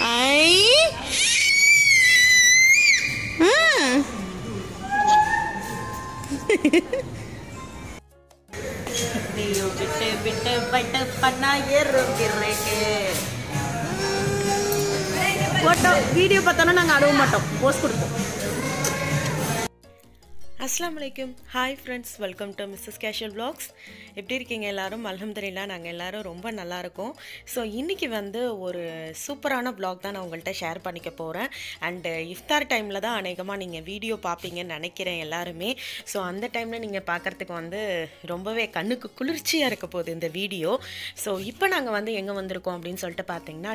ஐ நீயோ விட்டு விட்டு பட்டு பண்ணா ஏறுகிறேக்கு போட்டோ வீடியோ பார்த்தாலும் நாங்கள் அழுவ மாட்டோம், போஸ்ட் கொடுப்போம். அஸ்ஸலாமு அலைக்கும். Hi friends, welcome to Mrs casual vlogs. எப்படி இருக்கீங்க எல்லாரும்? அல்ஹம்துலில்லாஹ் நாங்கள் எல்லோரும் ரொம்ப நல்லா இருக்கோம். ஸோ இன்றைக்கி வந்து ஒரு சூப்பரான வ்ளாக் தான் நான் உங்கள்கிட்ட ஷேர் பண்ணிக்க போகிறேன். அண்டு இஃப்தார் டைமில் தான் அநேகமாக நீங்கள் வீடியோ பார்ப்பீங்கன்னு நினைக்கிறேன் எல்லாருமே. ஸோ அந்த டைமில் நீங்கள் பார்க்குறதுக்கு வந்து ரொம்பவே கண்ணுக்கு குளிர்ச்சியாக இருக்க போகுது இந்த வீடியோ. ஸோ இப்போ நாங்கள் வந்து எங்கே வந்திருக்கோம் அப்படின்னு சொல்லிட்டு பார்த்தீங்கன்னா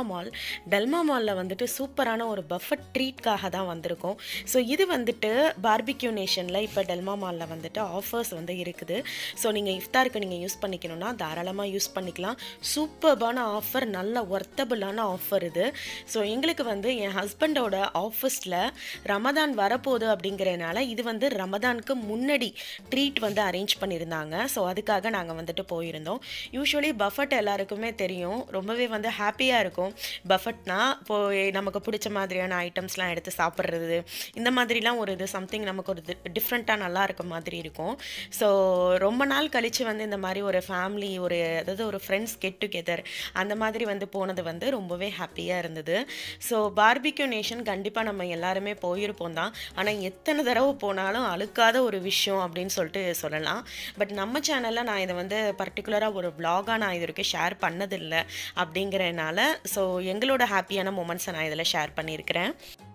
டல்மா மாலில் வந்துட்டு சூப்பரான ஒரு பஃபட் ட்ரீட்காக தான் வந்திருக்கோம். ஸோ இது வந்துட்டு பார்பிக்யூ நேஷன் இப்போ டெல்மா மாலில் வந்துட்டு ஆஃபர்ஸ் வந்து இருக்குது. ஸோ நீங்கள் இஃப்தாருக்கு நீங்கள் யூஸ் பண்ணிக்கணும்னா தாராளமாக யூஸ் பண்ணிக்கலாம். சூப்பர்பான ஆஃபர், நல்ல ஒர்த்தபுளான ஆஃபர் இது. ஸோ எங்களுக்கு வந்து என் ஹஸ்பண்டோட ஆஃபீஸில் ரமதான் வரப்போகுது அப்படிங்கிறனால இது வந்து ரமதானுக்கு முன்னாடி ட்ரீட் வந்து அரேஞ்ச் பண்ணியிருந்தாங்க. ஸோ அதுக்காக நாங்கள் வந்துட்டு போயிருந்தோம். யூஸ்வலி பஃபட் எல்லாருக்குமே தெரியும், ரொம்பவே வந்து ஹாப்பியாக இருக்கும். பஃபட்னா இப்போது நமக்கு பிடிச்ச மாதிரியான ஐட்டம்ஸ்லாம் எடுத்து சாப்பிட்றது, இந்த மாதிரிலாம் ஒரு இது சம்திங் நமக்கு ஒரு டிஃப்ரெண்ட்டாக நல்லா இருக்க மாதிரி இருக்கும். ஸோ ரொம்ப நாள் கழித்து வந்து இந்த மாதிரி ஒரு ஃபேமிலி அதாவது ஒரு ஃப்ரெண்ட்ஸ் கெட் டுகெதர் அந்த மாதிரி வந்து போனது வந்து ரொம்பவே ஹாப்பியாக இருந்தது. ஸோ பார்பிக்யூ நேஷன் கண்டிப்பாக நம்ம எல்லாருமே போயிருப்போம் தான். ஆனால் எத்தனை தடவை போனாலும் அழுக்காத ஒரு விஷயம் அப்படின்னு சொல்லிட்டு சொல்லலாம். பட் நம்ம சேனலில் நான் இதை வந்து பர்டிகுலராக ஒரு vlog-ஆ நான் இது வரைக்கும் ஷேர் பண்ணதில்லை அப்படிங்கிறனால ஸோ எங்களோட ஹாப்பியான மூமெண்ட்ஸை நான் இதில் ஷேர் பண்ணியிருக்கிறேன்.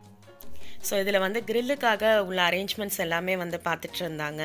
ஸோ இதில் வந்து கிரில்லுக்காக உள்ள அரேஞ்ச்மெண்ட்ஸ் எல்லாமே வந்து பார்த்துட்டு இருந்தாங்க.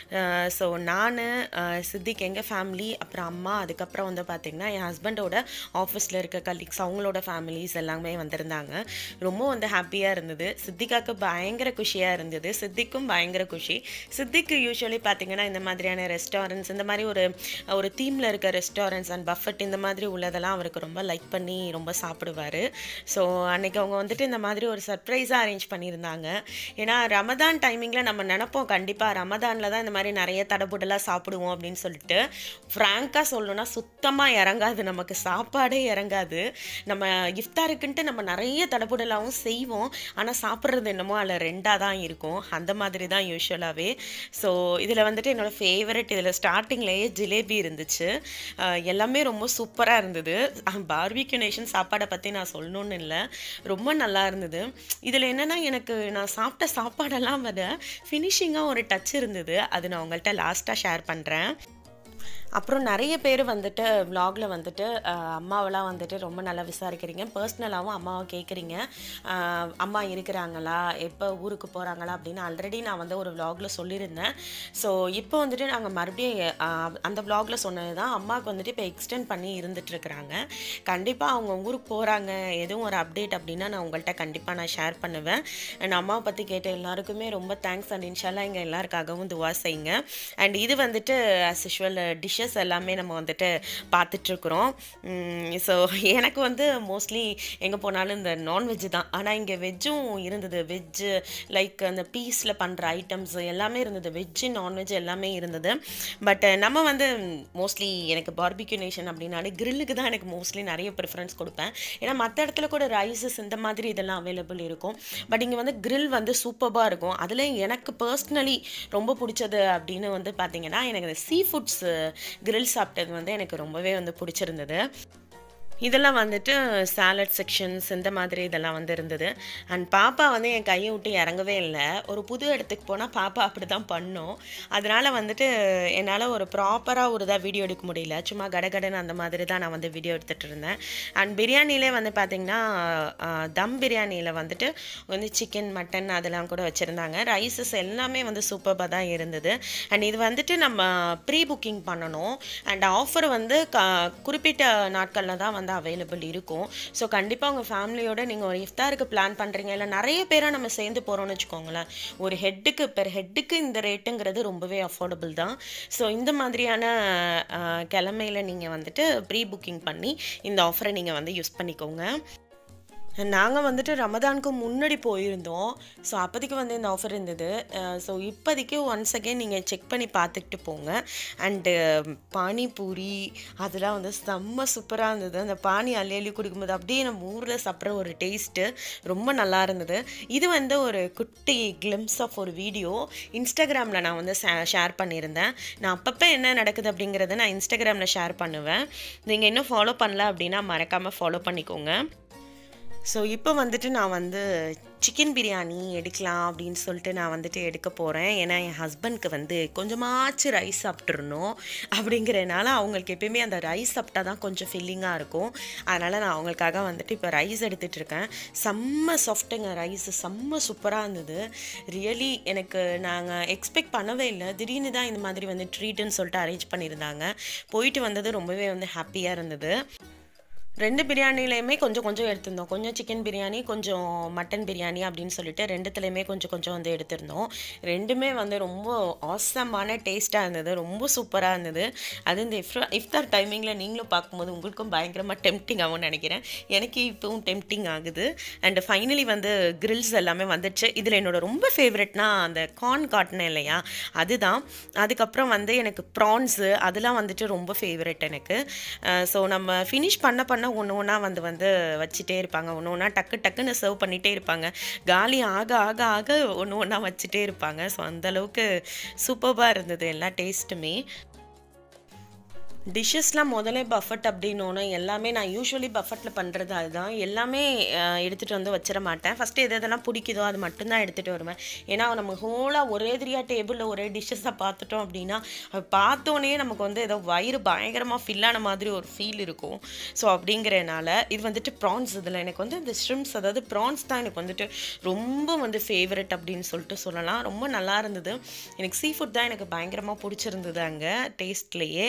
ஸோ நான் சித்திக் எங்கள் ஃபேமிலி, அப்புறம் அம்மா, அதுக்கப்புறம் வந்து பார்த்திங்கன்னா என் ஹஸ்பண்டோட ஆஃபீஸில் இருக்க கலீக்ஸ் அவங்களோட ஃபேமிலிஸ் எல்லாமே வந்திருந்தாங்க. ரொம்ப வந்து ஹாப்பியாக இருந்தது. சித்திகாவுக்கு பயங்கர குஷியாக இருந்தது, சித்திக்கும் பயங்கர குஷி. சித்திக்கு யூஸ்வலி பார்த்திங்கன்னா இந்த மாதிரியான ரெஸ்டாரண்ட்ஸ், இந்த மாதிரி ஒரு தீமில் இருக்க ரெஸ்டாரண்ட்ஸ் அண்ட் பஃபட் இந்த மாதிரி உள்ளதெல்லாம் அவருக்கு ரொம்ப லைக் பண்ணி ரொம்ப சாப்பிடுவார். ஸோ அன்றைக்கி அவங்க வந்துட்டு இந்த மாதிரி ஒரு சர்ப்ரைஸாக அரேஞ்ச் பண்ணியிருந்தாங்க. ஏன்னா ரமதான் டைமிங்கில் நம்ம நினைப்போம் கண்டிப்பாக ரமதானில் தான் இந்த மாதிரி நிறைய தடபுடலாக சாப்பிடுவோம் அப்படின்னு சொல்லிட்டு. ஃப்ராங்காக சொல்லணும்னா சுத்தமாக இறங்காது, நமக்கு சாப்பாடே இறங்காது. நம்ம இஃப்தாருக்குன்ட்டு நம்ம நிறைய தடபுடலாகவும் செய்வோம், ஆனால் சாப்பிட்றது என்னமோ அதில் ரெண்டாக தான் இருக்கும். அந்த மாதிரி தான் யூஸ்வலாகவே. ஸோ இதில் வந்துட்டு என்னோடய ஃபேவரட், இதில் ஸ்டார்டிங்லேயே ஜிலேபி இருந்துச்சு. எல்லாமே ரொம்ப சூப்பராக இருந்தது. பார்பிக்யூ நேஷன் சாப்பாடை பற்றி நான் சொல்லணுன்னு இல்லை, ரொம்ப நல்லா இருந்தது. இதில் என்னென்னா எனக்கு நான் சாப்பிட்ட சாப்பாடெல்லாம் விட ஃபினிஷிங்காக ஒரு டச் இருந்தது. அது நான் உங்கள்கிட்ட லாஸ்ட்டாக ஷேர் பண்ணுறேன். அப்புறம் நிறைய பேர் வந்துட்டு விலாகில் வந்துட்டு அம்மாவெல்லாம் வந்துட்டு ரொம்ப நல்லா விசாரிக்கிறீங்க, பர்சனலாகவும் அம்மாவை கேட்குறீங்க, அம்மா இருக்கிறாங்களா, எப்போ ஊருக்கு போகிறாங்களா அப்படின்னு. ஆல்ரெடி நான் வந்து ஒரு விலாகில் சொல்லியிருந்தேன். ஸோ இப்போ வந்துட்டு நாங்கள் மறுபடியும் அந்த விலாகில் சொன்னது தான் அம்மாவுக்கு வந்துட்டு இப்போ எக்ஸ்டெண்ட் பண்ணி இருந்துகிட்ருக்குறாங்க. கண்டிப்பாக அவங்க ஊருக்கு போகிறாங்க, எதுவும் ஒரு அப்டேட் அப்படின்னா நான் உங்கள்கிட்ட கண்டிப்பாக நான் ஷேர் பண்ணுவேன். அண்ட் அம்மாவை பற்றி கேட்ட எல்லாருக்குமே ரொம்ப தேங்க்ஸ். அண்ட் இன்ஷால்லா எங்கள் எல்லாருக்காகவும் துவா செய்யுங்க. அண்ட் இது வந்துட்டு ஆஸ் யூஷுவல் டிஷ்ஷஸ் எல்லாமே நம்ம வந்துட்டு பார்த்துட்ருக்குறோம். ஸோ எனக்கு வந்து மோஸ்ட்லி எங்கே போனாலும் இந்த நான்வெஜ்ஜு தான். ஆனால் இங்கே வெஜ்ஜும் இருந்தது. வெஜ்ஜு லைக் அந்த பீஸில் பண்ணுற ஐட்டம்ஸ் எல்லாமே இருந்தது, வெஜ்ஜு நான்வெஜ் எல்லாமே இருந்தது. பட் நம்ம வந்து மோஸ்ட்லி எனக்கு பார்பிக்யூ நேஷன் அப்படின்னாலே கிரில்லுக்கு தான் எனக்கு மோஸ்ட்லி நிறைய ப்ரிஃபரன்ஸ் கொடுப்பேன். ஏன்னா மற்ற இடத்துல கூட ரைஸஸ் இந்த மாதிரி இதெல்லாம் அவைலபிள் இருக்கும். பட் இங்கே வந்து கிரில் வந்து சூப்பராக இருக்கும். அதில் எனக்கு பர்சனலி ரொம்ப பிடிச்சது அப்படின்னு வந்து பார்த்திங்கன்னா எனக்கு இந்த சீ ஃபுட்ஸ் கிரில் சாப்பிட்டது வந்து எனக்கு ரொம்பவே வந்து பிடிச்சிருந்தது. இதெல்லாம் வந்துட்டு சாலட் செக்ஷன்ஸ் இந்த மாதிரி இதெல்லாம் வந்து இருந்தது. அண்ட் பாப்பா வந்து என் கையை விட்டு இறங்கவே இல்லை. ஒரு புது இடத்துக்கு போனால் பாப்பா அப்படி தான் பண்ணோம். அதனால் வந்துட்டு என்னால் ஒரு ப்ராப்பராக ஒரு இதாக வீடியோ எடுக்க முடியல, சும்மா கடகடன்னு அந்த மாதிரி தான் நான் வந்து வீடியோ எடுத்துகிட்டு இருந்தேன். அண்ட் பிரியாணிலே வந்து பார்த்திங்கன்னா தம் பிரியாணியில் வந்துட்டு வந்து சிக்கன், மட்டன் அதெல்லாம் கூட வச்சுருந்தாங்க. ரைஸஸ் எல்லாமே வந்து சூப்பராக தான் இருந்தது. அண்ட் இது வந்துட்டு நம்ம ப்ரீ புக்கிங் பண்ணணும். அண்ட் ஆஃபர் வந்து குறிப்பிட்ட நாட்களில் தான் வந்து அவைலபிள் இருக்கும். ஸோ கண்டிப்பாக உங்கள் ஃபேமிலியோட நீங்கள் ஒரு இஃப்தாருக்கு பிளான் பண்ணுறீங்க, இல்லை நிறைய பேராக நம்ம சேர்ந்து போகிறோம்னு வச்சுக்கோங்களேன், ஒரு ஹெட்டுக்கு இந்த ரேட்டுங்கிறது ரொம்பவே அஃபோர்டபுள் தான். ஸோ இந்த மாதிரியான கிழமையில் நீங்கள் வந்துட்டு ப்ரீ புக்கிங் பண்ணி இந்த ஆஃபரை நீங்கள் வந்து யூஸ் பண்ணிக்கோங்க. நாங்கள் வந்துட்டு ரமதானுக்கு முன்னாடி போயிருந்தோம். ஸோ அப்போதைக்கு வந்து இந்த ஆஃபர் இருந்தது. ஸோ இப்போதைக்கு ஒன்ஸ் அகெயின் நீங்கள் செக் பண்ணி பார்த்துக்கிட்டு போங்க. அண்டு பானிபூரி அதெல்லாம் வந்து செம்ம சூப்பராக இருந்தது. அந்த பானி அள்ளி அள்ளி குடிக்கும்போது அப்படியே நம்ம ஊரில் சாப்பிட்ற ஒரு டேஸ்ட்டு ரொம்ப நல்லா இருந்தது. இது வந்து ஒரு குட்டி கிளிம்ஸ் ஆஃப் ஒரு வீடியோ இன்ஸ்டாகிராமில் நான் வந்து ஷேர் பண்ணியிருந்தேன். நான் அப்பப்போ என்ன நடக்குது அப்படிங்கிறத நான் இன்ஸ்டாகிராமில் ஷேர் பண்ணுவேன். நீங்கள் இன்னும் ஃபாலோ பண்ணல அப்படின்னா மறக்காமல் ஃபாலோ பண்ணிக்கோங்க. ஸோ இப்போ வந்துட்டு நான் வந்து சிக்கன் பிரியாணி எடுக்கலாம் அப்படின்னு சொல்லிட்டு நான் வந்துட்டு எடுக்க போகிறேன். ஏன்னா என் ஹஸ்பண்ட்க்கு வந்து கொஞ்சமாச்சு ரைஸ் சாப்பிட்றணும் அப்படிங்கிறனால அவங்களுக்கு எப்பயுமே அந்த ரைஸ் சாப்பிட்டா தான் கொஞ்சம் ஃபில்லிங்காக இருக்கும். அதனால் நான் அவங்களுக்காக வந்துட்டு இப்போ ரைஸ் எடுத்துகிட்டு இருக்கேன். செம்ம சாஃப்ட்டுங்க ரைஸ், செம்ம சூப்பராக இருந்தது. ரியலி எனக்கு நாங்கள் எக்ஸ்பெக்ட் பண்ணவே இல்லை. திடீர்னு தான் இந்த மாதிரி வந்து ட்ரீட்டுன்னு சொல்லிட்டு அரேஞ்ச் பண்ணியிருந்தாங்க. போயிட்டு வந்தது ரொம்பவே வந்து ஹாப்பியாக இருந்தது. 2 பிரியாணிலையுமே கொஞ்சம் கொஞ்சம் எடுத்திருந்தோம். கொஞ்சம் சிக்கன் பிரியாணி, கொஞ்சம் மட்டன் பிரியாணி அப்படின்னு சொல்லிட்டு 2த்துலையுமே கொஞ்சம் கொஞ்சம் வந்து எடுத்திருந்தோம். 2மே வந்து ரொம்ப ஆசமான டேஸ்ட்டாக இருந்தது. ரொம்ப சூப்பராக இருந்தது. அது இந்த இஃப்தார் டைமிங்கில் நீங்களும் பார்க்கும்போது உங்களுக்கும் பயங்கரமாக டெம்ப்டிங் ஆகும்னு நினைக்கிறேன். எனக்கு இப்போவும் டெம்ப்டிங் ஆகுது. அண்ட் ஃபைனலி வந்து கிரில்ஸ் எல்லாமே வந்துடுச்சு. இதில் என்னோட ரொம்ப ஃபேவரெட்னா அந்த கார்ன் காட்டினேன் இல்லையா, அதுதான். அதுக்கப்புறம் வந்து எனக்கு ப்ரான்ஸு அதெல்லாம் வந்துட்டு ரொம்ப ஃபேவரெட் எனக்கு. ஸோ நம்ம ஃபினிஷ் பண்ண ஒன்று ஒன்றா வந்து வச்சுட்டே இருப்பாங்க. ஒன்று ஒன்றா டக்குன்னு சர்வ் பண்ணிகிட்டே இருப்பாங்க. காலி ஆக ஆக ஆக ஒன்று ஒன்றா வச்சுட்டே இருப்பாங்க. ஸோ அந்தளவுக்கு சூப்பராக இருந்தது எல்லா டேஸ்ட்டுமே. டிஷ்ஷஸ்லாம் முதலே பஃபட் அப்படின்னோன்னு எல்லாமே நான் யூஸ்வலி பஃபட்டில் பண்ணுறது அதுதான். எல்லாமே எடுத்துகிட்டு வந்து வச்சிட மாட்டேன். ஃபஸ்ட்டு எதெல்லாம் பிடிக்குதோ அது மட்டும்தான் எடுத்துகிட்டு வருவேன். ஏன்னா நம்ம ஹோலாக ஒரே டேபிளில் ஒரே டிஷ்ஷஸை பார்த்துட்டோம் அப்படின்னா பார்த்தோன்னே நமக்கு வந்து ஏதோ வயிறு பயங்கரமாக ஃபில்லான மாதிரி ஒரு ஃபீல் இருக்கும். ஸோ அப்படிங்கிறனால இது வந்துட்டு ப்ரான்ஸ். இதில் எனக்கு வந்து இந்த ஷ்ரிம்ப்ஸ், அதாவது ப்ரான்ஸ் தான் எனக்கு வந்துட்டு ரொம்ப வந்து ஃபேவரெட் அப்படின்னு சொல்லிட்டு சொல்லலாம். ரொம்ப நல்லா இருந்தது. எனக்கு சீ ஃபுட் தான் எனக்கு பயங்கரமாக பிடிச்சிருந்தது அங்கே டேஸ்ட்லேயே.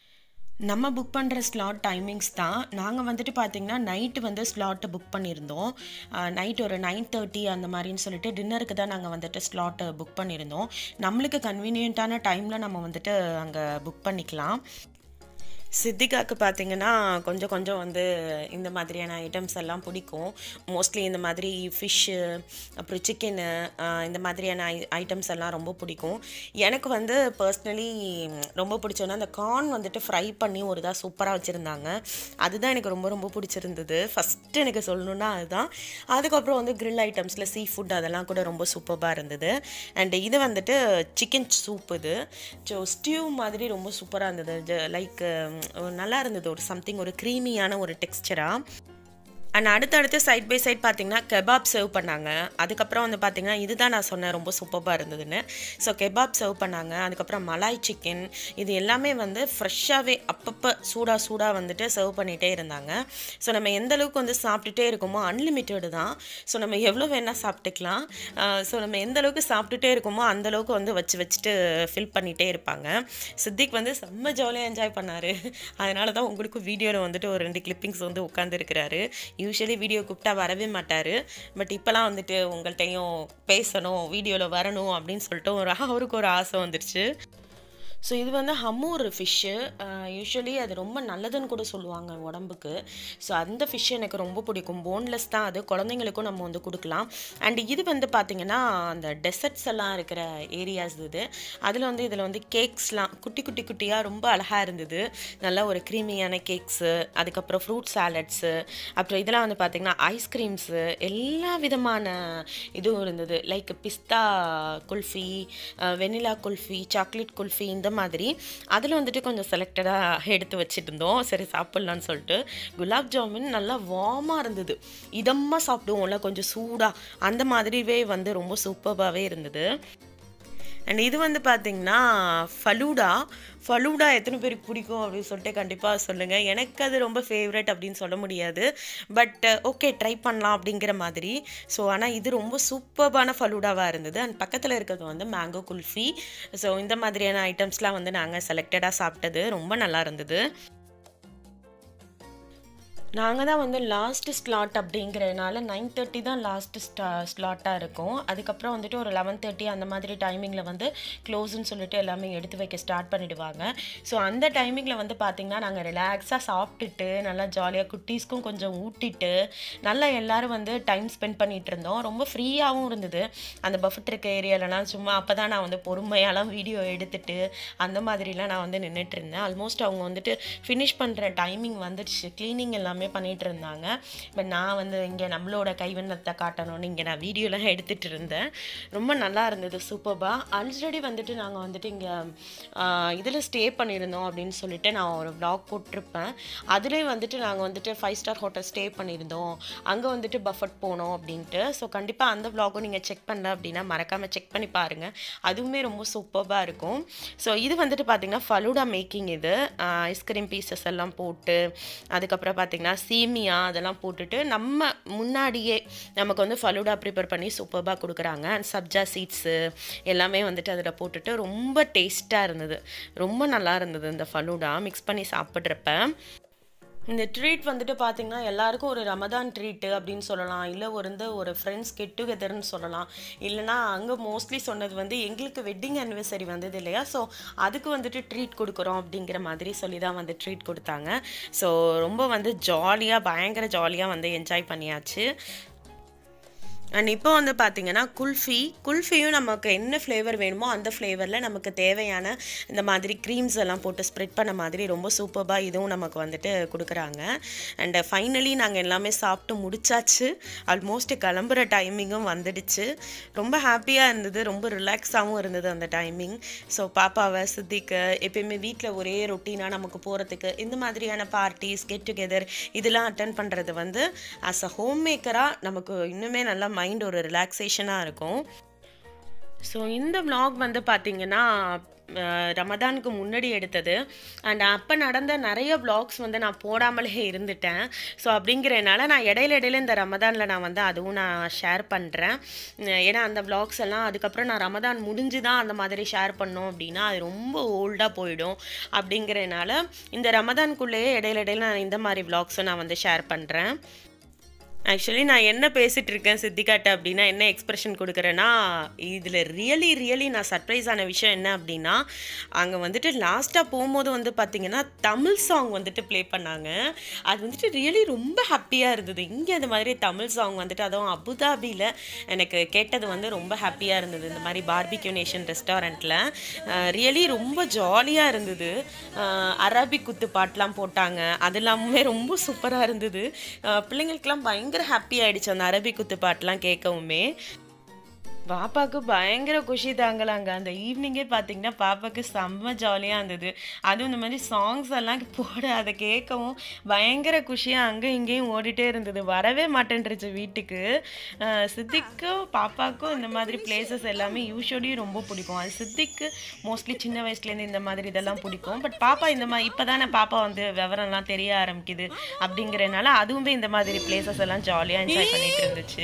நம்ம புக் பண்ணுற ஸ்லாட் டைமிங்ஸ் தான். நாங்கள் வந்துட்டு பார்த்திங்கன்னா நைட்டு வந்து ஸ்லாட்டை புக் பண்ணியிருந்தோம். நைட் ஒரு 9:30 அந்த மாதிரின்னு சொல்லிட்டு டின்னருக்கு தான் நாங்கள் வந்துட்டு ஸ்லாட்டை புக் பண்ணியிருந்தோம். நம்மளுக்கு கன்வீனியண்ட்டான டைமில் நம்ம வந்துட்டு அங்கே புக் பண்ணிக்கலாம். சித்திகாவுக்கு பார்த்திங்கன்னா கொஞ்சம் கொஞ்சம் வந்து இந்த மாதிரியான ஐட்டம்ஸ் எல்லாம் பிடிக்கும். மோஸ்ட்லி இந்த மாதிரி ஃபிஷ்ஷு, அப்புறம் சிக்கனு, இந்த மாதிரியான ஐட்டம்ஸ் எல்லாம் ரொம்ப பிடிக்கும். எனக்கு வந்து பர்ஸ்னலி ரொம்ப பிடிச்சோன்னா அந்த கார்ன் வந்துட்டு ஃப்ரை பண்ணி ஒரு இதாக சூப்பராக வச்சுருந்தாங்க. அதுதான் எனக்கு ரொம்ப ரொம்ப பிடிச்சிருந்தது. ஃபஸ்ட்டு எனக்கு சொல்லணுன்னா அதுதான். அதுக்கப்புறம் வந்து கிரில் ஐட்டம்ஸில் சீ ஃபுட் அதெல்லாம் கூட ரொம்ப சூப்பராக இருந்தது. அண்டு இது வந்துட்டு சிக்கன் சூப். இது ஸோ ஸ்டியூ மாதிரி ரொம்ப சூப்பராக இருந்தது. லைக் நல்லா இருந்தது. ஒரு சம்திங் ஒரு க்ரீமியான ஒரு டெக்ஸ்சராக. அண்ட் அடுத்தடுத்து சைட் பை சைட் பார்த்திங்கன்னா கெபாப் சர்வ் பண்ணாங்க. அதுக்கப்புறம் வந்து பார்த்திங்கன்னா இதுதான் நான் சொன்னேன் ரொம்ப சூப்பராக இருந்ததுன்னு. ஸோ கெபாப் சர்வ் பண்ணாங்க. அதுக்கப்புறம் மலாய் சிக்கன், இது எல்லாமே வந்து ஃப்ரெஷ்ஷாகவே அப்பப்போ சூடாக வந்துட்டு சர்வ் பண்ணிகிட்டே இருந்தாங்க. ஸோ நம்ம எந்த அளவுக்கு வந்து சாப்பிட்டுட்டே இருக்கோமோ அன்லிமிட்டடு தான். ஸோ நம்ம எவ்வளோ வேணால் சாப்பிட்டுக்கலாம். ஸோ நம்ம எந்த அளவுக்கு சாப்பிட்டுட்டே இருக்கோமோ அந்தளவுக்கு வந்து வச்சுட்டு ஃபில் பண்ணிகிட்டே இருப்பாங்க. சித்திக் வந்து செம்ம ஜாலியாக என்ஜாய் பண்ணார். அதனால தான் உங்களுக்கு வீடியோவில் வந்துட்டு ஒரு 2 கிளிப்பிங்ஸ் வந்து உட்காந்துருக்கிறாரு. யூஸ்வலி வீடியோ கூப்பிட்டா வரவே மாட்டார். பட் இப்போலாம் வந்துட்டு உங்கள்கிட்டையும் பேசணும், வீடியோவில் வரணும் அப்படின்னு சொல்லிட்டு அவருக்கு ஒரு ஆசை வந்துடுச்சு. ஸோ இது வந்து ஹம்மூர் ஃபிஷ்ஷு. யூஸ்வலி அது ரொம்ப நல்லதுன்னு கூட சொல்லுவாங்க உடம்புக்கு. ஸோ அந்த ஃபிஷ் எனக்கு ரொம்ப பிடிக்கும். போன்லெஸ் தான் அது. குழந்தைங்களுக்கும் நம்ம வந்து கொடுக்கலாம். அண்ட் இது வந்து பார்த்திங்கன்னா அந்த டெசர்ட்ஸ் எல்லாம் இருக்கிற ஏரியாஸ் இது. அதில் வந்து இதில் வந்து கேக்ஸ்லாம் குட்டியாக ரொம்ப அழகாக இருந்தது. நல்லா ஒரு க்ரீமியான கேக்ஸு, அதுக்கப்புறம் ஃப்ரூட் சாலட்ஸு, அப்புறம் இதெல்லாம் வந்து பார்த்திங்கன்னா ஐஸ்கிரீம்ஸு, எல்லா விதமான இதுவும் இருந்தது. Like pista kulfi, vanilla kulfi, chocolate kulfi, இந்த மாதிரி. அதில் வந்துட்டு கொஞ்சம் செலக்டடாக எடுத்து வச்சுட்டு இருந்தோம். சரி சாப்பிட்லான்னு சொல்லிட்டு. குலாப் ஜாமுன் நல்லா வார்மாக இருந்தது. இதமாக சாப்பிடுவோம்ல கொஞ்சம் சூடாக, அந்த மாதிரிவே வந்து ரொம்ப சூப்பராகவே இருந்தது. அண்ட் இது வந்து பார்த்திங்கன்னா ஃபலூடா எத்தனை பேருக்கு பிடிக்கும் அப்படின்னு சொல்லிட்டு கண்டிப்பாக சொல்லுங்கள். எனக்கு அது ரொம்ப ஃபேவரட் அப்படின்னு சொல்ல முடியாது. பட் ஓகே, ட்ரை பண்ணலாம் அப்படிங்கிற மாதிரி. ஸோ ஆனால் இது ரொம்ப சூப்பரான ஃபலூடாவாக இருந்தது. அண்ட் பக்கத்தில் இருக்கிறது வந்து மேங்கோ குல்ஃபி. ஸோ இந்த மாதிரியான ஐட்டம்ஸ்லாம் வந்து நாங்கள் செலக்டடாக சாப்பிட்டது ரொம்ப நல்லா இருந்தது. நாங்க தான் வந்து லாஸ்ட் ஸ்லாட் அப்படிங்கிறதுனால 9:30 தான் லாஸ்ட் ஸ்லாட்டாக இருக்கும். அதுக்கப்புறம் வந்துட்டு ஒரு 11:30 அந்த மாதிரி டைமிங்கில் வந்து க்ளோஸ்ன்னு சொல்லிட்டு எல்லாமே எடுத்து வைக்க ஸ்டார்ட் பண்ணிடுவாங்க. ஸோ அந்த டைமிங்கில் வந்து பார்த்திங்கன்னா நாங்கள் ரிலாக்ஸாக சாப்பிட்டுட்டு நல்லா ஜாலியாக குட்டீஸ்க்கும் கொஞ்சம் ஊட்டிட்டு நல்லா எல்லோரும் வந்து டைம் ஸ்பெண்ட் பண்ணிகிட்டு இருந்தோம். ரொம்ப ஃப்ரீயாகவும் இருந்தது அந்த பஃபட் இருக்க ஏரியாலலாம். சும்மா அப்போ தான் நான் வந்து பொறுமையாலாம் வீடியோ எடுத்துட்டு அந்த மாதிரிலாம் நான் வந்து நின்றுட்டு இருந்தேன். ஆல்மோஸ்ட் அவங்க வந்துட்டு ஃபினிஷ் பண்ணுற டைமிங் வந்துடுச்சு. க்ளீனிங் எல்லாமே பண்ணிட்டு இருந்தாங்க. பட் நான் வந்து இங்கே நம்மளோட கைவண்ணத்தை காட்டணும்னு இங்கே நான் வீடியோலாம் எடுத்துகிட்டு இருந்தேன். ரொம்ப நல்லா இருந்தது, சூப்பர்பா. ஆல்ரெடி வந்துட்டு நாங்கள் வந்துட்டு இங்கே இதில் ஸ்டே பண்ணியிருந்தோம் அப்படின்னு சொல்லிட்டு நான் ஒரு vlog போட்டிருப்பேன். அதுலேயே வந்துட்டு நாங்கள் வந்துட்டு 5 ஸ்டார் ஹோட்டல் ஸ்டே பண்ணியிருந்தோம், அங்கே வந்துட்டு பஃபட் போனோம் அப்படின்ட்டு. ஸோ கண்டிப்பாக அந்த vlogகும் நீங்கள் செக் பண்ணல அப்படின்னா மறக்காமல் செக் பண்ணி பாருங்கள். அதுவுமே ரொம்ப சூப்பர்பாக இருக்கும். ஸோ இது வந்துட்டு பார்த்திங்கன்னா ஃபலூடா மேக்கிங். இது ஐஸ்கிரீம் பீசஸ் எல்லாம் போட்டு அதுக்கப்புறம் பார்த்திங்கன்னா சீமியா அதெல்லாம் போட்டுட்டு நம்ம முன்னாடியே நமக்கு வந்து ஃபலூடா ப்ரிப்பேர் பண்ணி சூப்பர்பாக கொடுக்குறாங்க. அண்ட் சப்ஜா சீட்ஸு எல்லாமே வந்துட்டு அதில் போட்டுட்டு ரொம்ப டேஸ்ட்டாக இருந்தது. ரொம்ப நல்லா இருந்தது இந்த ஃபலூடா மிக்ஸ் பண்ணி சாப்பிட்றப்ப. இந்த ட்ரீட் வந்துட்டு பார்த்திங்கன்னா எல்லாருக்கும் ஒரு ரமதான் ட்ரீட்டு அப்படின்னு சொல்லலாம், இல்லை ஒரு ஃப்ரெண்ட்ஸ் கெட் டுகெதர்னு சொல்லலாம். இல்லைனா அங்கே மோஸ்ட்லி சொன்னது வந்து எங்களுக்கு வெட்டிங் ஆனிவர்சரி வந்தது இல்லையா, ஸோ அதுக்கு வந்துட்டு ட்ரீட் கொடுக்குறோம் அப்படிங்கிற மாதிரி சொல்லி தான் வந்து ட்ரீட் கொடுத்தாங்க. ஸோ ரொம்ப வந்து ஜாலியாக பயங்கர ஜாலியாக வந்து என்ஜாய் பண்ணியாச்சு. அண்ட் இப்போ வந்து பார்த்திங்கன்னா குல்ஃபியும் நமக்கு என்ன ஃப்ளேவர் வேணுமோ அந்த ஃப்ளேவரில் நமக்கு தேவையான இந்த மாதிரி க்ரீம்ஸ் எல்லாம் போட்டு ஸ்ப்ரெட் பண்ண மாதிரி ரொம்ப சூப்பர்பாக இதுவும் நமக்கு வந்துட்டு கொடுக்குறாங்க. அண்ட் ஃபைனலி நாங்கள் எல்லாமே சாப்பிட்டு முடிச்சாச்சு. ஆல்மோஸ்ட் கிளம்புற டைமிங்கும் வந்துடுச்சு. ரொம்ப ஹாப்பியாக இருந்தது, ரொம்ப ரிலாக்ஸாகவும் இருந்தது அந்த டைமிங். ஸோ பாப்பாவை சித்திக்கு எப்பயுமே வீட்டில் ஒரே ரொட்டீனாக நமக்கு போகிறதுக்கு இந்த மாதிரியான பார்ட்டிஸ் கெட் டுகெதர் இதெல்லாம் அட்டன் பண்ணுறது வந்து ஆஸ் அ ஹோம் மேக்கராக நமக்கு இன்னுமே நல்லா மைண்ட் ஒரு ரிலாக்ஸேஷனாக இருக்கும். ஸோ இந்த vlog வந்து பார்த்திங்கன்னா ரமதானுக்கு முன்னாடி எடுத்தது. அண்ட் அப்போ நடந்த நிறைய vlogs வந்து நான் போடாமலே இருந்துட்டேன். ஸோ அப்படிங்கிறனால நான் இடையில இந்த ரமதானில் நான் வந்து அதுவும் நான் ஷேர் பண்ணுறேன். ஏன்னா அந்த vlogs எல்லாம் அதுக்கப்புறம் நான் ரமதான் முடிஞ்சு தான் அந்த மாதிரி ஷேர் பண்ணோம் அப்படின்னா அது ரொம்ப ஓல்டாக போயிடும். அப்படிங்கிறனால இந்த ரமதானுக்குள்ளேயே இடையில நான் இந்த மாதிரி vlogsஸும் நான் வந்து ஷேர் பண்ணுறேன். ஆக்சுவலி நான் என்ன பேசிகிட்டு இருக்கேன் சித்திகாட்ட அப்படின்னா என்ன எக்ஸ்ப்ரெஷன் கொடுக்குறேன்னா, இதில் ரியலி நான் சர்ப்ரைஸ் ஆன விஷயம் என்ன அப்படின்னா, அங்கே வந்துட்டு லாஸ்ட்டாக போகும்போது வந்து பார்த்திங்கன்னா தமிழ் சாங் வந்துட்டு ப்ளே பண்ணாங்க. அது வந்துட்டு ரியலி ரொம்ப ஹாப்பியாக இருந்தது. இங்கே அந்த மாதிரி தமிழ் சாங் வந்துட்டு அதுவும் அபுதாபியில் எனக்கு கேட்டது வந்து ரொம்ப ஹாப்பியாக இருந்தது. இந்த மாதிரி பார்பிக்யூ நேஷன் ரெஸ்டாரண்ட்டில் ரியலி ரொம்ப ஜாலியாக இருந்தது. அரபிக் குத்து பாட்டெலாம் போட்டாங்க, அது எல்லாமே ரொம்ப சூப்பராக இருந்தது. பிள்ளைங்களுக்கெல்லாம் பயங்கர ஹாப்பி ஆயிடுச்சு அந்த அரபிக் குத்து பாட்டெலாம் கேட்கவுமே. பாப்பாவுக்கு பயங்கர குஷி தாங்கலாங்க. அந்த ஈவினிங்கே பார்த்திங்கன்னா பாப்பாவுக்கு செம்ம ஜாலியாக இருந்தது. அதுவும் இந்த மாதிரி சாங்ஸ் எல்லாம் போட அதை கேட்கவும் பயங்கர குஷியாக அங்கே இங்கேயும் ஓடிட்டே இருந்தது. வரவே மாட்டேன்ருச்சு வீட்டுக்கு. சித்திக்கும் பாப்பாவுக்கும் இந்த மாதிரி பிளேசஸ் எல்லாமே யூஸ்வலி ரொம்ப பிடிக்கும். அது சித்திக்கு மோஸ்ட்லி சின்ன வயசுலேருந்து இந்த மாதிரி இதெல்லாம் பிடிக்கும். பட் பாப்பா இந்த மாதிரி இப்போ தானே பாப்பா வந்து விவரம்லாம் தெரிய ஆரம்பிக்குது. அப்படிங்கிறனால அதுவுமே இந்த மாதிரி பிளேசஸ் எல்லாம் ஜாலியாக என்ஜாய் பண்ணிட்டு இருந்துச்சு.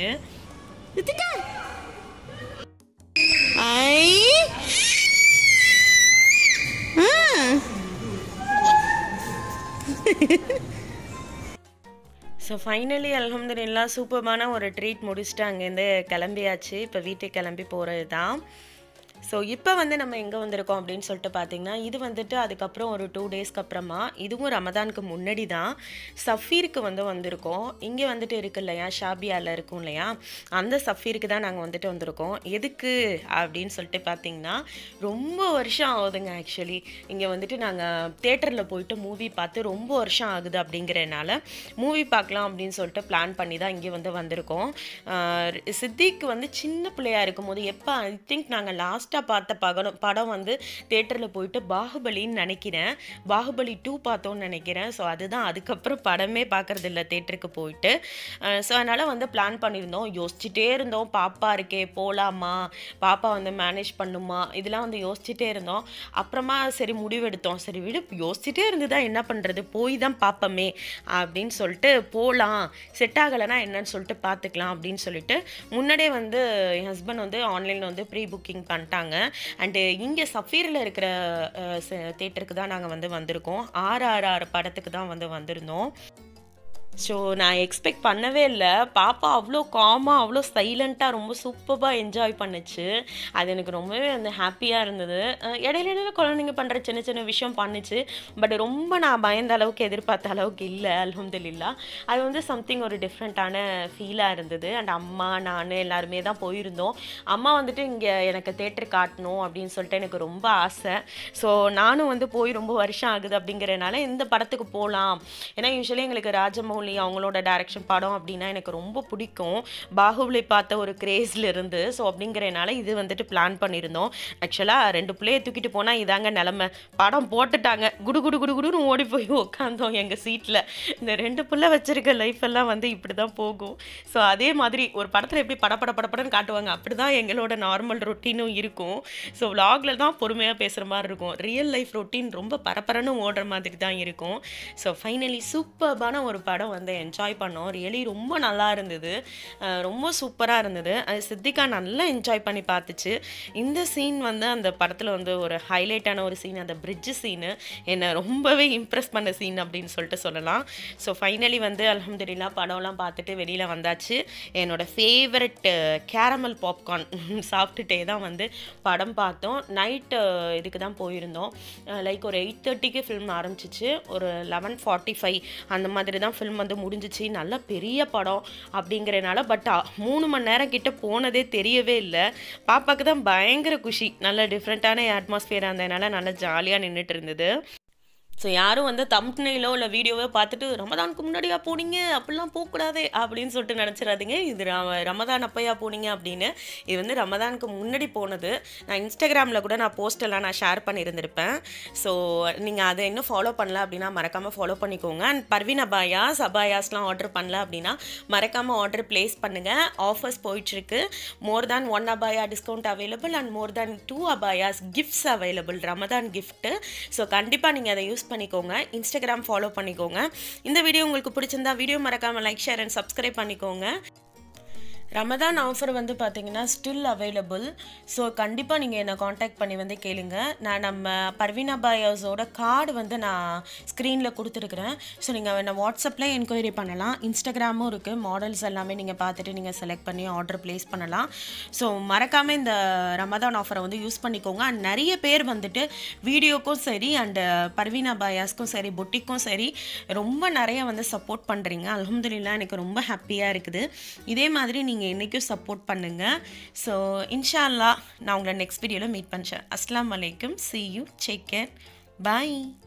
ஸோ ஃபைனலி அல்ஹம்துலில்லாஹ் சூப்பரான ஒரு ட்ரீட் முடிச்சுட்டு அங்கேருந்து கிளம்பியாச்சு. இப்போ வீட்டுக்கு கிளம்பி போகிறது தான். ஸோ இப்போ வந்து நம்ம எங்கே வந்திருக்கோம் அப்படின்னு சொல்லிட்டு பார்த்திங்கன்னா, இது வந்துட்டு அதுக்கப்புறம் ஒரு 2 டேஸ்க்கு அப்புறமா, இதுவும் ரமதானுக்கு முன்னாடி தான் சஃபீருக்கு வந்து வந்திருக்கோம். இங்கே வந்துட்டு இருக்கு இல்லையா, ஷாபியாவில் இருக்கும் இல்லையா, அந்த சஃபீருக்கு தான் நாங்கள் வந்துட்டு வந்திருக்கோம். எதுக்கு அப்படின்னு சொல்லிட்டு பார்த்திங்கன்னா, ரொம்ப வருஷம் ஆகுதுங்க. ஆக்சுவலி இங்கே வந்துட்டு நாங்கள் தேட்டரில் போயிட்டு மூவி பார்த்து ரொம்ப வருஷம் ஆகுது. அப்படிங்கிறனால மூவி பார்க்கலாம் அப்படின்னு சொல்லிட்டு பிளான் பண்ணி தான் இங்கே வந்து வந்திருக்கோம். சித்திக்கு வந்து சின்ன பிள்ளையாக இருக்கும்போது எப்போ ஐ திங்க் நாங்கள் லாஸ்ட்டாக பார்த்த படம் வந்து தேட்டரில் போயிட்டு பாகுபலின்னு நினைக்கிறேன், பாகுபலி 2 பார்த்தோன்னு நினைக்கிறேன். ஸோ அதுதான் அதுக்கப்புறம் படமே பார்க்குறது இல்லை தேட்டருக்கு போயிட்டு. ஸோ அதனால் வந்து பிளான் பண்ணியிருந்தோம், யோசிச்சுட்டே இருந்தோம், பாப்பா இருக்கே போகலாமா, பாப்பா வந்து மேனேஜ் பண்ணுமா, இதெல்லாம் வந்து யோசிச்சுட்டே இருந்தோம். அப்புறமா சரி முடிவெடுத்தோம், சரி விடு யோசிச்சுட்டே இருந்துதான் என்ன பண்ணுறது, போய் தான் பார்ப்போமே அப்படின்னு சொல்லிட்டு போகலாம், செட் ஆகலைன்னா என்னன்னு சொல்லிட்டு பார்த்துக்கலாம் அப்படின்னு சொல்லிட்டு முன்னாடியே வந்து என் ஹஸ்பண்ட் வந்து ஆன்லைனில் வந்து ப்ரீ புக்கிங் பண்ணிட்டாங்க. அண்டு இங்கே சஃபீரில் இருக்கிற தேட்டருக்கு தான் நாங்கள் வந்து வந்திருக்கோம். RRR படத்துக்கு தான் வந்து வந்திருந்தோம். ஸோ நான் எக்ஸ்பெக்ட் பண்ணவே இல்லை. பாப்பா அவ்வளோ காமாக அவ்வளோ சைலண்ட்டாக ரொம்ப சூப்பராக என்ஜாய் பண்ணுச்சு. அது எனக்கு ரொம்பவே வந்து ஹாப்பியாக இருந்தது. இடையில இடையில குழந்தைங்க பண்ணுற சின்ன சின்ன விஷயம் பண்ணுச்சு. பட் ரொம்ப நான் பயந்த அளவுக்கு எதிர்பார்த்த அளவுக்கு இல்லை, அல்ஹம்துலில்லாஹ். அது வந்து சம்திங் ஒரு டிஃப்ரெண்ட்டான ஃபீலாக இருந்தது. அண்ட் அம்மா நான் எல்லாருமே தான் போயிருந்தோம். அம்மா வந்துட்டு இங்கே எனக்கு தேட்டர் காட்டணும் அப்படின்னு சொல்லிட்டு எனக்கு ரொம்ப ஆசை. ஸோ நானும் வந்து போய் ரொம்ப வருஷம் ஆகுது அப்படிங்கிறனால இந்த படத்துக்கு போகலாம். ஏன்னா யூஸ்வலி எங்களுக்கு ராஜமௌலி அவங்களோட டைரக்ஷன் படம் அப்படின்னா எனக்கு ரொம்ப பிடிக்கும். பாகுபலி பார்த்த ஒரு கிரேஸில் இருந்து. ஸோ அப்படிங்கிறனால இது வந்துட்டு பிளான் பண்ணியிருந்தோம். ஆக்சுவலாக 2 பிள்ளையை தூக்கிட்டு போனால் இதாங்க நிலமை. படம் போட்டுட்டாங்க, குடு குடு குடு குடுன்னு ஓடி போய் உட்காந்தோம் எங்கள் சீட்டில். இந்த 2 பிள்ளை வச்சிருக்க லைஃப் எல்லாம் வந்து இப்படி தான் போகும். ஸோ அதே மாதிரி ஒரு படத்தில் எப்படி படப்படன்னு காட்டுவாங்க, அப்படி தான் எங்களோட நார்மல் ரொட்டீனும் இருக்கும். ஸோ விலாகில் தான் பொறுமையாக பேசுகிற மாதிரி இருக்கும். ரியல் லைஃப் ரொட்டீன் ரொம்ப பரபரன்னு ஓடுற மாதிரி தான் இருக்கும். ஸோ ஃபைனலி சூப்பர்பான ஒரு படம் வந்து என்ஜாய் பண்ணோம். ரியலி ரொம்ப நல்லா இருந்தது, ரொம்ப சூப்பராக இருந்தது. அது சித்திகா நல்லா என்ஜாய் பண்ணி பார்த்துச்சு. இந்த சீன் வந்து அந்த படத்தில் வந்து ஒரு ஹைலைட்டான ஒரு சீன், அந்த பிரிட்ஜு சீனு என்னை ரொம்பவே இம்ப்ரெஸ் பண்ண சீன் அப்படின்னு சொல்லிட்டு சொல்லலாம். ஸோ ஃபைனலி வந்து அல்ஹம்துலில்லாஹ் படம்லாம் பார்த்துட்டு வெளியில் வந்தாச்சு. என்னோடய ஃபேவரட் கேரமல் பாப்கார்ன் சாப்பிட்டுட்டே தான் வந்து படம் பார்த்தோம். நைட்டு இதுக்கு தான் போயிருந்தோம். லைக் ஒரு 8:30க்கு ஃபில்ம் ஆரம்பிச்சிச்சு. ஒரு 11:45 அந்த மாதிரி தான் ஃபில்ம் வந்து முடிஞ்சிச்சு. நல்ல பெரிய படம் அப்படிங்கிறனால பட் 3 மணி நேரம் கிட்ட போனதே தெரியவே இல்லை. பாப்பாவுக்கு தான் பயங்கர குஷி. நல்ல டிஃப்ரெண்ட்டான அட்மாஸ்பியராக இருந்ததுனால நல்லா ஜாலியாக நின்றுட்டு இருந்தது. ஸோ யாரும் வந்து தம்ப்நெயிலோ இல்லை வீடியோவோ பார்த்துட்டு ரமதானுக்கு முன்னாடியா போனீங்க, அப்படிலாம் போகக்கூடாது அப்படின்னு சொல்லிட்டு நினச்சிடாதீங்க. இது ரமதான் அப்பையா போனீங்க அப்படின்னு. இது வந்து ரமதானுக்கு முன்னாடி போனது. நான் இன்ஸ்டாகிராமில் கூட நான் போஸ்டெல்லாம் நான் ஷேர் பண்ணியிருந்திருப்பேன். ஸோ நீங்கள் அதை இன்னும் ஃபாலோ பண்ணல அப்படின்னா மறக்காமல் ஃபாலோ பண்ணிக்கோங்க. அண்ட் பர்வீன் அபாயாஸ்லாம் ஆர்டர் பண்ணல அப்படின்னா மறக்காமல் ஆர்டர் ப்ளேஸ் பண்ணுங்கள். ஆஃபர்ஸ் போயிட்டுருக்கு. More than 1 abaya discount available and more than 2 abayas gifts available, Ramadan gift. So கண்டிப்பாக நீங்கள் அதை யூஸ் பண்ணிக்கோங்க. இன்ஸ்டாகிராம் ஃபாலோ பண்ணிக்கோங்க. இந்த வீடியோ உங்களுக்கு பிடிச்சிருந்தா வீடியோ மறக்காம லைக், ஷேர் அண்ட் சப்ஸ்கிரைப் பண்ணிக்கோங்க. ரமதான் ஆஃபர் வந்து பார்த்தீங்கன்னா ஸ்டில் அவைலபிள். ஸோ கண்டிப்பாக நீங்கள் என்னை காண்டாக்ட் பண்ணி வந்து கேளுங்க. நான் நம்ம பர்வீன் அபாயாஸோட கார்டு வந்து நான் ஸ்க்ரீனில் கொடுத்துருக்குறேன். ஸோ நீங்கள் என்ன வாட்ஸ்அப்பில் என்கொயரி பண்ணலாம். இன்ஸ்டாகிராமும் இருக்குது. மாடல்ஸ் எல்லாமே நீங்கள் பார்த்துட்டு நீங்கள் செலக்ட் பண்ணி ஆர்டர் ப்ளேஸ் பண்ணலாம். ஸோ மறக்காமல் இந்த ரமதான் ஆஃபரை வந்து யூஸ் பண்ணிக்கோங்க. அண்ட் நிறைய பேர் வந்துட்டு வீடியோக்கும் சரி அண்டு பர்வீன் அபாயாஸ்க்கும் சரி பொட்டிக்கும் சரி ரொம்ப நிறைய வந்து சப்போர்ட் பண்ணுறீங்க. அல்ஹம்துலில்லாஹ் எனக்கு ரொம்ப ஹாப்பியாக இருக்குது. இதே மாதிரி நீங்கள் என்னைக்கும் சப்போர்ட் பண்ணுங்கள். ஸோ இன்ஷா அல்லாஹ் நான் உங்களை நெக்ஸ்ட் வீடியோவில் மீட் பண்ணுறேன். அஸ்ஸலாமு அலைக்கும். See you. Take care. Bye.